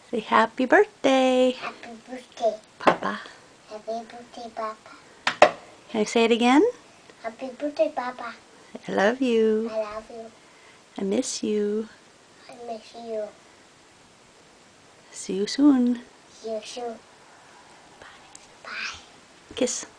Say happy birthday, Happy birthday. Papa. Happy birthday, Papa. Can I say it again? Happy birthday, Papa. I love you. I love you. I miss you. I miss you. See you soon. See you soon. Bye. Kiss.